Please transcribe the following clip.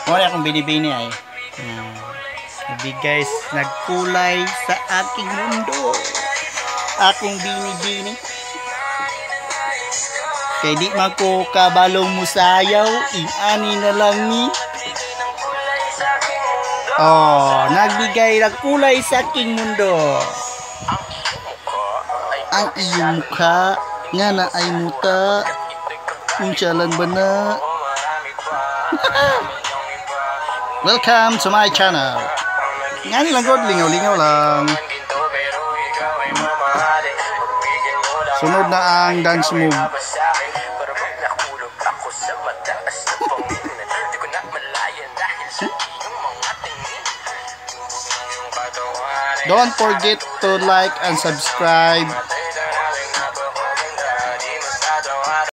Muna akong binibini ay. Sabi guys, nagkulay sa aking mundo. Akong binibini. Kaya di man ko kabalong musayaw, inani na lang ni. Oh, nagbigay ng kulay sa aking mundo. Ang iyong mukha nga na ay muta. Unsyalan ba na? Welcome to my channel. Nga lang god, lingaw-lingaw lang. Sunod na ang dance move. Don't forget to like and subscribe.